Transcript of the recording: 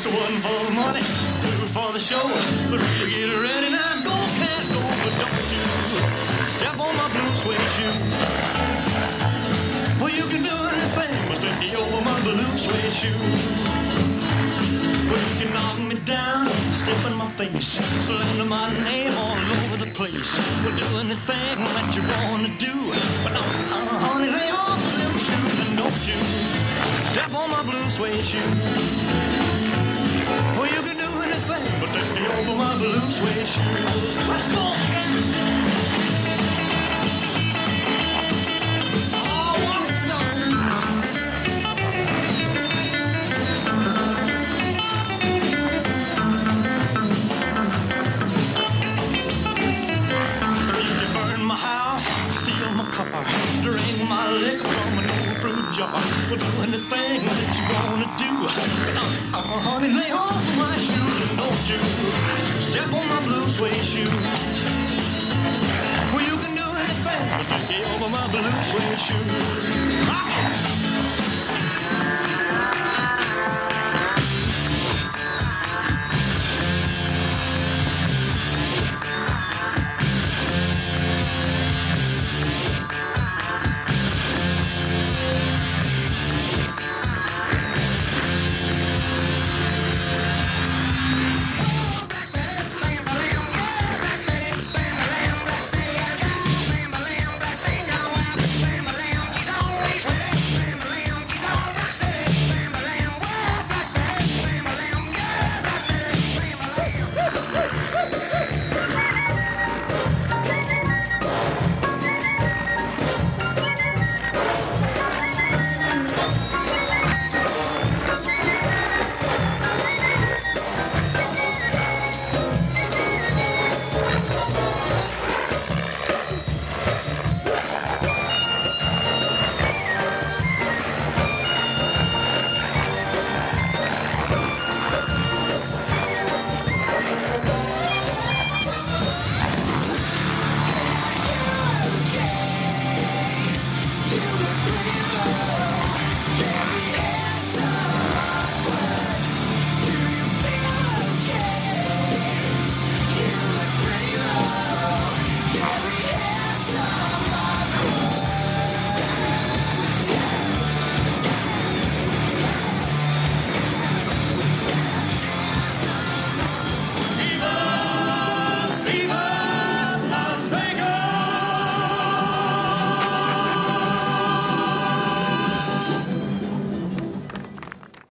So one for the money, two for the show, three to get ready. Now go, can't go, but don't you step on my blue suede shoe. Well, you can do anything but take over my blue suede shoe. Well, you can knock me down, step in my face, slander my name all over the place. Well, do anything that you wanna do, but honey, lay off them shoes and don't you step on my blue suede shoe. Well, you can do anything but take me over my blue suede shoes. Let's go! Drink my liquor from an old fruit jar. Well, do anything that you wanna do. Honey, lay off my shoes and don't you step on my blue suede shoe. Well, you can do anything but get over my blue suede shoe.